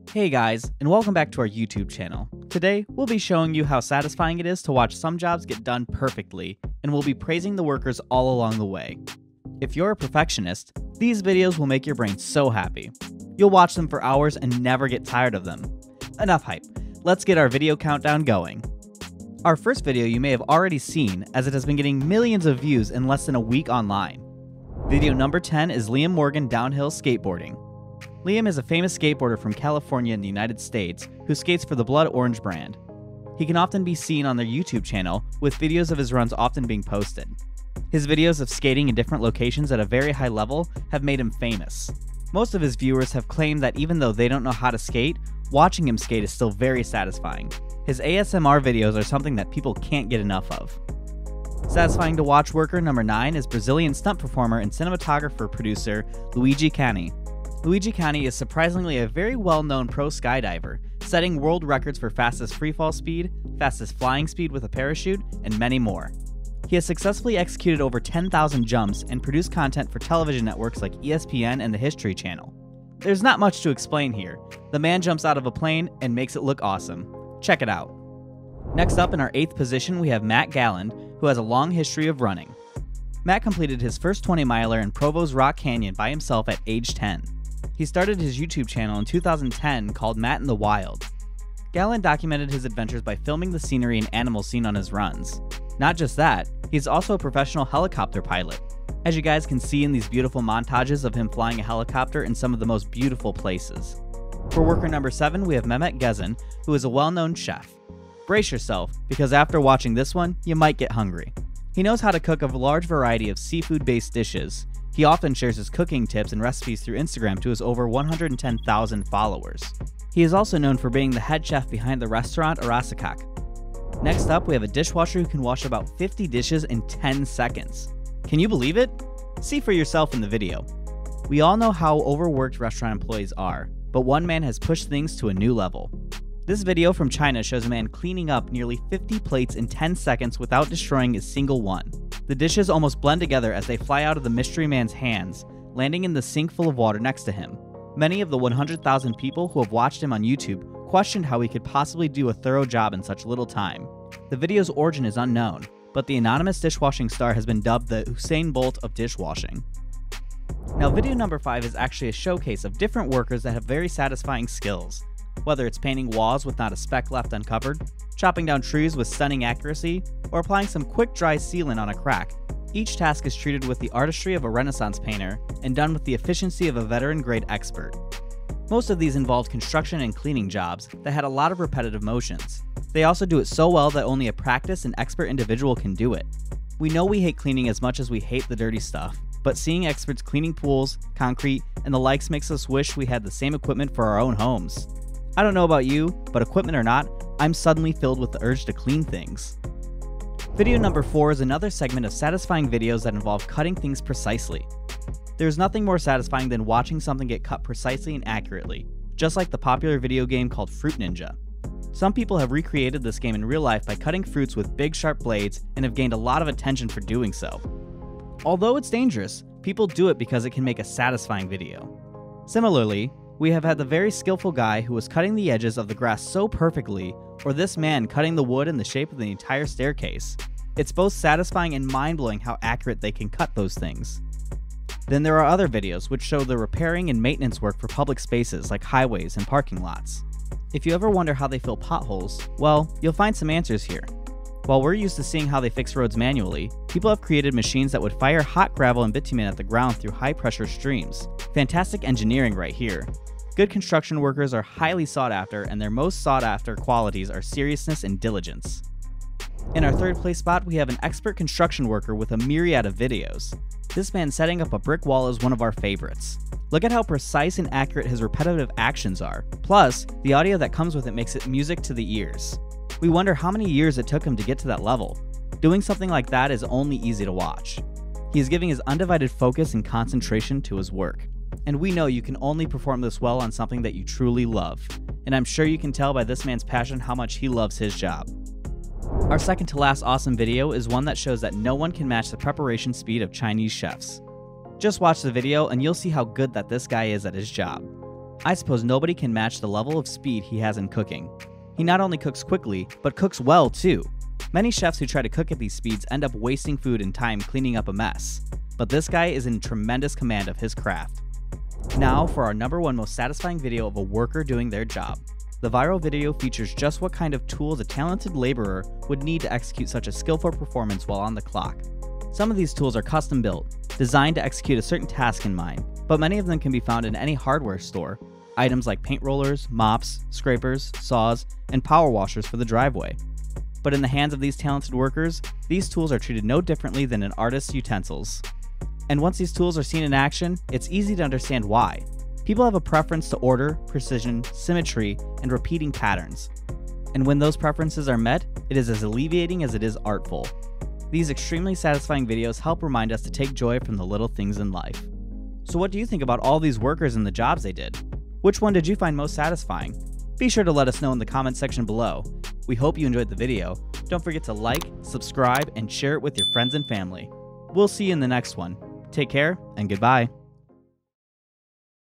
Hey guys, and welcome back to our YouTube channel. Today, we'll be showing you how satisfying it is to watch some jobs get done perfectly, and we'll be praising the workers all along the way. If you're a perfectionist, these videos will make your brain so happy. You'll watch them for hours and never get tired of them. Enough hype, let's get our video countdown going. Our first video you may have already seen, as it has been getting millions of views in less than a week online. Video number 10 is Liam Morgan downhill skateboarding. Liam is a famous skateboarder from California in the United States who skates for the Blood Orange brand. He can often be seen on their YouTube channel, with videos of his runs often being posted. His videos of skating in different locations at a very high level have made him famous. Most of his viewers have claimed that even though they don't know how to skate, watching him skate is still very satisfying. His ASMR videos are something that people can't get enough of. Satisfying to watch worker number 9 is Brazilian stunt performer and cinematographer-producer Luigi Cani. Luigi Cani is surprisingly a very well-known pro skydiver, setting world records for fastest freefall speed, fastest flying speed with a parachute, and many more. He has successfully executed over 10,000 jumps and produced content for television networks like ESPN and the History Channel. There's not much to explain here. The man jumps out of a plane and makes it look awesome. Check it out. Next up in our 8th position we have Matt Galland, who has a long history of running. Matt completed his first 20-miler in Provo's Rock Canyon by himself at age 10. He started his YouTube channel in 2010 called Matt in the Wild. Galland documented his adventures by filming the scenery and animals seen on his runs. Not just that, he's also a professional helicopter pilot, as you guys can see in these beautiful montages of him flying a helicopter in some of the most beautiful places. For worker number 7, we have Mehmet Gezen, who is a well-known chef. Brace yourself, because after watching this one, you might get hungry. He knows how to cook a large variety of seafood-based dishes. He often shares his cooking tips and recipes through Instagram to his over 110,000 followers. He is also known for being the head chef behind the restaurant Arasakak. Next up, we have a dishwasher who can wash about 50 dishes in 10 seconds. Can you believe it? See for yourself in the video. We all know how overworked restaurant employees are, but one man has pushed things to a new level. This video from China shows a man cleaning up nearly 50 plates in 10 seconds without destroying a single one. The dishes almost blend together as they fly out of the mystery man's hands, landing in the sink full of water next to him. Many of the 100,000 people who have watched him on YouTube questioned how he could possibly do a thorough job in such little time. The video's origin is unknown, but the anonymous dishwashing star has been dubbed the Usain Bolt of dishwashing. Now, video number 5 is actually a showcase of different workers that have very satisfying skills. Whether it's painting walls with not a speck left uncovered, chopping down trees with stunning accuracy, or applying some quick dry sealant on a crack, each task is treated with the artistry of a Renaissance painter and done with the efficiency of a veteran-grade expert. Most of these involved construction and cleaning jobs that had a lot of repetitive motions. They also do it so well that only a practiced and expert individual can do it. We know we hate cleaning as much as we hate the dirty stuff, but seeing experts cleaning pools, concrete, and the likes makes us wish we had the same equipment for our own homes. I don't know about you, but equipment or not, I'm suddenly filled with the urge to clean things. Video number 4 is another segment of satisfying videos that involve cutting things precisely. There's nothing more satisfying than watching something get cut precisely and accurately, just like the popular video game called Fruit Ninja. Some people have recreated this game in real life by cutting fruits with big sharp blades and have gained a lot of attention for doing so. Although it's dangerous, people do it because it can make a satisfying video. Similarly, we have had the very skillful guy who was cutting the edges of the grass so perfectly, or this man cutting the wood in the shape of the entire staircase. It's both satisfying and mind-blowing how accurate they can cut those things. Then there are other videos which show the repairing and maintenance work for public spaces like highways and parking lots. If you ever wonder how they fill potholes, well, you'll find some answers here. While we're used to seeing how they fix roads manually, people have created machines that would fire hot gravel and bitumen at the ground through high-pressure streams. Fantastic engineering right here. Good construction workers are highly sought after, and their most sought after qualities are seriousness and diligence. In our 3rd place spot, we have an expert construction worker with a myriad of videos. This man setting up a brick wall is one of our favorites. Look at how precise and accurate his repetitive actions are. Plus, the audio that comes with it makes it music to the ears. We wonder how many years it took him to get to that level. Doing something like that is only easy to watch. He is giving his undivided focus and concentration to his work. And we know you can only perform this well on something that you truly love. And I'm sure you can tell by this man's passion how much he loves his job. Our second to last awesome video is one that shows that no one can match the preparation speed of Chinese chefs. Just watch the video and you'll see how good that this guy is at his job. I suppose nobody can match the level of speed he has in cooking. He not only cooks quickly, but cooks well too. Many chefs who try to cook at these speeds end up wasting food and time cleaning up a mess. But this guy is in tremendous command of his craft. Now for our #1 most satisfying video of a worker doing their job. The viral video features just what kind of tools a talented laborer would need to execute such a skillful performance while on the clock. Some of these tools are custom built, designed to execute a certain task in mind, but many of them can be found in any hardware store. Items like paint rollers, mops, scrapers, saws, and power washers for the driveway. But in the hands of these talented workers, these tools are treated no differently than an artist's utensils. And once these tools are seen in action, it's easy to understand why. People have a preference to order, precision, symmetry, and repeating patterns. And when those preferences are met, it is as alleviating as it is artful. These extremely satisfying videos help remind us to take joy from the little things in life. So what do you think about all these workers and the jobs they did? Which one did you find most satisfying? Be sure to let us know in the comment section below. We hope you enjoyed the video. Don't forget to like, subscribe, and share it with your friends and family. We'll see you in the next one. Take care, and goodbye.